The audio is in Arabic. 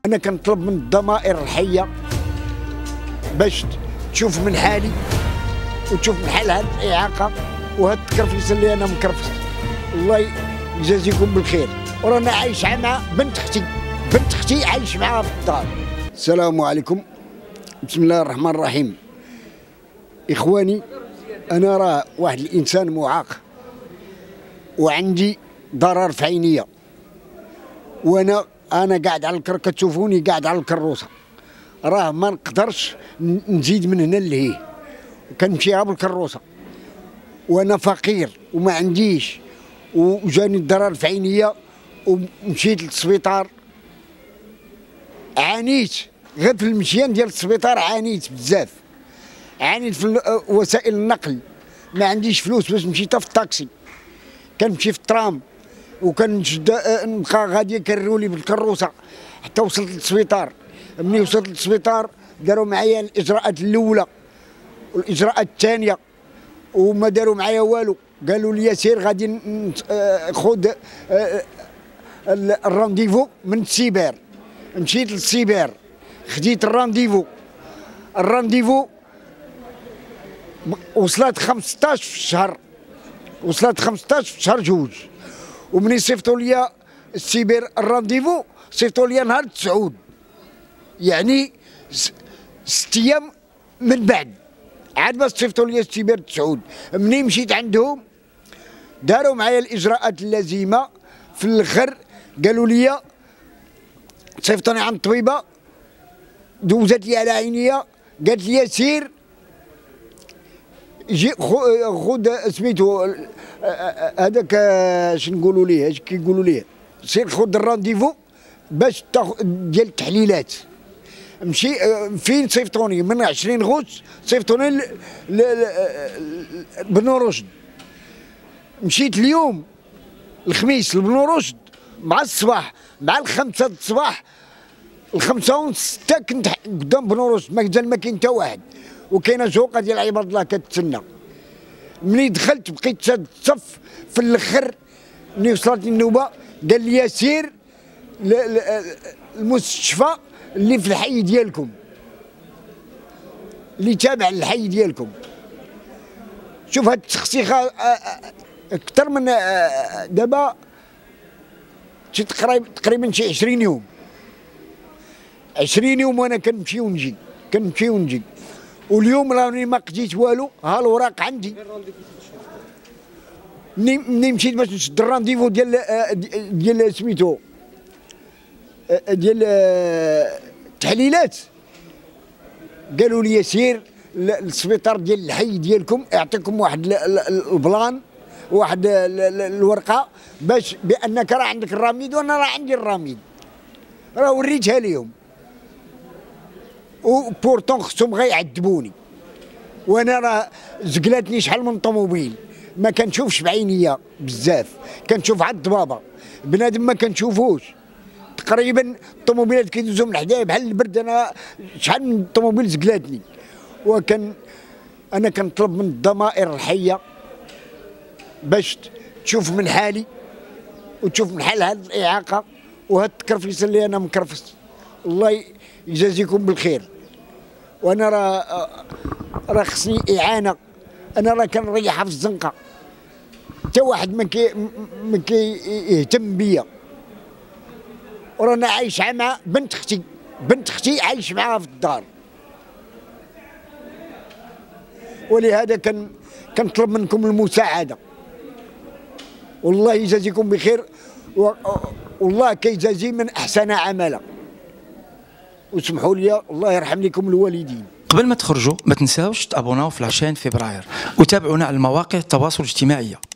أنا كنطلب من الضمائر الحية باش تشوف من حالي وتشوف من حال هاد الإعاقة وهاد التكرفيس اللي أنا مكرفس. الله يجازيكم بالخير. ورانا عايش مع بنت أختي عايش معاها في الدار. السلام عليكم. بسم الله الرحمن الرحيم. إخواني، أنا راه واحد الإنسان معاق وعندي ضرر في عينيا، وأنا قاعد على كتشوفوني قاعد على الكروسة، راه ما نقدرش نزيد من هنا لهيه، كنمشيها بالكروسة وأنا فقير وما عنديش، وجاني الضرر في عينيا ومشيت للسبيطار. عانيت غير في المشيان ديال السبيطار، عانيت بزاف، عانيت في وسائل النقل، ما عنديش فلوس باش نمشي حتى في الطاكسي، كنمشي في الترام وكنشد نبقى غادي كرولي بالكروسه حتى وصلت للسبيطار. ملي وصلت للسبيطار داروا معايا الاجراءات الاولى والاجراءات الثانيه وما داروا معايا والو، قالوا لي سير غادي خذ الرانديفو من السيبر. مشيت للسيبر خديت الرانديفو وصلت 15 في الشهر، وصلت 15 في شهر جوج، ومني صيفطوا لي السيبر الرانديفو صيفطوا لي نهار 9، يعني 6 ايام من بعد عاد ما صيفطوا لي السيبر 9. مني مشيت عندهم داروا معايا الاجراءات اللازمه، في الاخر قالوا لي صيفطوني عند الطبيبه دوزت لي على عينيا، قالت لي سير جي خذ سميتو هذاك اش نقولوا ليه، اش كيقولوا ليه، سير خذ الرانديفو باش تاخذ ديال التحليلات. مشي فين صيفطوني؟ من 20 غوت صيفطوني لبنو رشد. مشيت اليوم الخميس لبنو رشد مع الصباح، مع الخمسة الصباح، الخمسة ونص 6 كنت قدام بنو رشد، ما كاين حتى واحد، وكاينه زوقه ديال عباد الله كتسنى. ملي دخلت بقيت شاد الصف، في الاخر ملي وصلتني النوبه قال لي سير المستشفى اللي في الحي ديالكم، اللي تابع للحي ديالكم. شوف هاد التخسيخه اكثر من دابا تقريبا شي 20 يوم، 20 يوم وانا كنمشي ونجي، واليوم راني ما قديت والو. ها الوراق عندي. مني مشيت باش نشد الرانديفو ديال سميتو ديال التحليلات، قالوا لي سير للسبيطار ديال الحي ديالكم يعطيكم واحد البلان، واحد الورقه باش بانك راه عندك الرميد، وانا راه عندي الرميد، راه وريتها ليهم، وبورتون خصهم غير يعذبوني، وانا راه زقلاتني شحال من طوموبيل، ما كنشوفش بعينيا بزاف، كنشوف عاد الضبابه، بنادم ما كنشوفوش. تقريبا الطوموبيلات كيدوزو من حدايا بحال البرد، انا شحال من الطوموبيل زقلاتني. انا كنطلب من الضمائر الحيه باش تشوف من حالي وتشوف من حال هاد الاعاقه وهاد التكرفيس اللي انا مكرفس. الله يجازيكم بالخير. وانا راه خصني اعانه، انا راه كنريحها في الزنقه، حتى واحد ما كيهتم بيا، ورانا عايش مع بنت اختي عايش معاها في الدار. ولهذا كنطلب منكم المساعده، والله يجازيكم بخير، والله كيجازي من احسن عملا. وسمحوا لي الله يرحم لكم الوالدين. قبل ما تخرجوا ما تنساوش تابوناو في 20 فبراير وتابعونا على المواقع التواصل الاجتماعي.